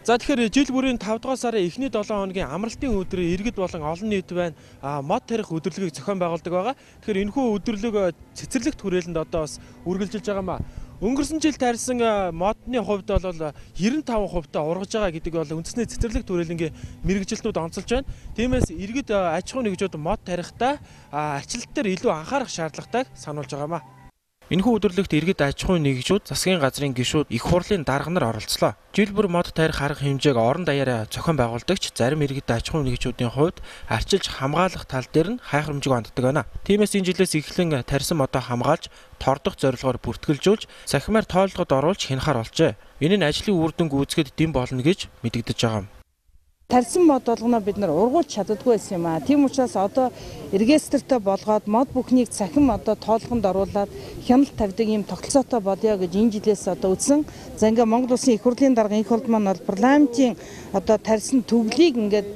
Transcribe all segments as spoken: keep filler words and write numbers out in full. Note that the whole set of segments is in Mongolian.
За тэгэхээр жил бүрийн тавд дугаар сарын эхний долоон хоногийн амралтын өдрийн иргэд болон олон нийт байна мод тарих өдөрлөгийг зохион байгуулдаг байгаа. Тэгэхээр энэхүү өдөрлөг цэцэрлэгт хүрээлэнд одоо бас үргэлжилж байгаа маа. Өнгөрсөн жил тарьсан модны хувьд бол девяносто five percent та ургаж байгаа гэдэг бол үндэсний цэцэрлэгт хүрээлэнгийн мэрэгжилтнүүд онцолж байна. Тиймээс иргэд аж ахуйн нэгжүүд мод тарихтаа арчилт дээр илүү анхаарах шаардлагатайг сануулж байгаа маа. Энэхүү өдөрлөгт иргэд аж ахуйн нэгжүүд, засгийн газрын гишүүд, их хурлын дарга нар оролцлоо. Жил бүр мод тарих арга хэмжээг орон даяараа зохион байгуулдагч зарим иргэд аж ахуйн нэгжүүдийн хувьд арчилж хамгаалах тал дээр нь хайхрамжиг онддог байна. Тиймээс энэ жилээс эхлэн тарьсан модоо хамгаалж, тордох зорилгоор бүртгэлжүүлж, сахимаар тоолгод оруулж хянахаар болжээ. Энэ нь ажлын үр дүнг үүсгэхэд дэм болно гэж мэдэгдэж байгаа юм. Тарьсан мод болгоно бид нар ургуулж чаддаггүй байсан юм аа. Тийм учраас одоо регистртэй болгоод мод бүхнийг цахим одоо тоолгонд оруулаад хяналт тавьдаг юм тогтолцоотой болъё гэж энэ жилээс одоо үтсэн. За ингээ Монгол Улсын их хурлын дарга их хурлд маань бол парламентийн одоо тарьсан төвлийг ингээд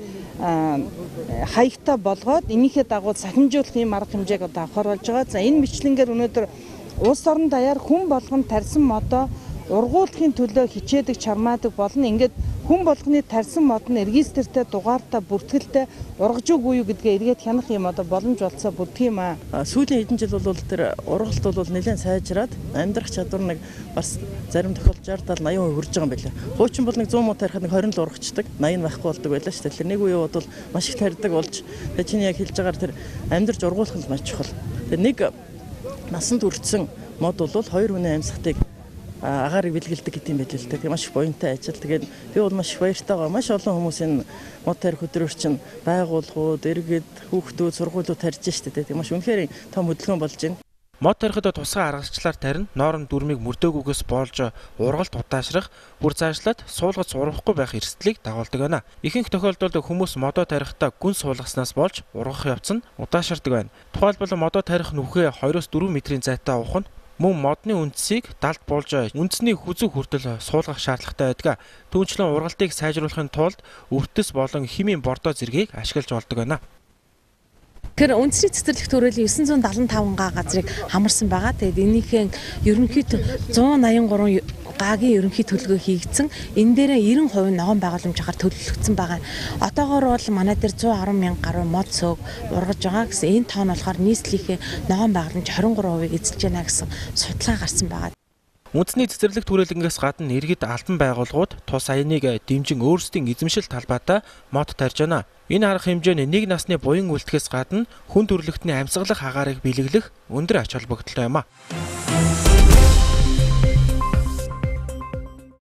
хаягтай болгоод энийхээ дагуу цахимжуулах юм арга хэмжээг одоо авахар болж байгаа. За энэ мэтлэнгээр өнөөдөр улс орон даяар хүн болгон тарьсан модоо ургуулахын төлөө хичээдэг чармаадаг болно. Ингээд хүн болгоны тарьсан мод нь регистртэй дугаартай бүртгэлтэй ургаж үгүй юу гэдгээ эргээд хянах юм одоо боломж болцоо бүрдэх юм аа. Сүүлийн хэдэн жил бол тэр ургалт бол нэлээд сайжраад амьдрах чадвар нэг бас зарим тохиолдолд sixty eighty percent хүрж байгаа юм байна. Хуучин бол нэг one hundred мод тарихад нэг twenty л ургачдаг, eighty байхгүй болдог байлаа шүү дээ. Тэгэхээр нэг үе бол маш их тарьдаг болж тэгээ чиний яг хэлж байгаагаар тэр амьдрж ургуулах нь маш чухал. Тэр нэг насанд хүрсэн мод бол two хүний амьсгалтыг агаарыг бэлгэлдэг гэдэг юм байл л дээ. Маш их буянтай ажил. Тэгээд би бол маш их баяртай байгаа. Маш олон хүмүүс энэ мод тарих өдрөөр чинь байгууллагууд, иргэд, хүүхдүүд, сургуулиуд тарьж штэ. Тэгээд маш үнэхээр том хөдөлгөөн болж байна. Мод тарихад тусгай аргачлалаар тарина, ноорон дүрмийг мөрдөөгүйгээс болж ургалт удаашрах, бүр цаашлаад суулгаж ургахгүй байх эрсдлийг дагуулдаг байна. Ихэнх тохиолдолд хүмүүс модоо тарихтаа гүн суулгаснаас болж ургах явц нь удаашардаг байна. Тухайлбал модоо тарих нүхээ two-four метрийн зайтай авах нь мөн модны үндсийг далд болж үндэсний хүзүү хүртэл суулгах шаардлагатай байдаг. Түүнчлэн ургалтыг сайжруулахын тулд өвтөс болон химийн бордоо зэргийг ашиглаж болдог байна. Тэгэхээр үндэсний цэцэрлэгт хүрээлэн nine seventy-five га газрыг хамарсан байгаа. Тэгээд энийхээ ерөнхийд one eighty-three гагийн ерөнхий төлөвлөгөө хийгдсэн. Энэ дээрээ ninety percent ногоон байгууламжаар төлөвлөгдсөн байгаа. Одоогоор бол манай дээр one ten thousand гаруй мод цог ургаж байгаа гэсэн энэ тоон болохоор нийслэлийн ногоон байгууламж twenty-three percent эзэлж байна гэсэн судалгаа гарсан байгаа. Үндэсний цэцэрлэгт хүрээлэнгээс гадна иргэд албан байгууллагууд тус аяныг дэмжин өөрсдийн эзэмшил талбайтай мод тарьж байна. Энэ арга хэмжээ нь нэг насны буян үлдэхээс гадна хүн төрөлхтний амьсгалах агаарыг бэлэглэх өндөр ач холбогдолтой юм а.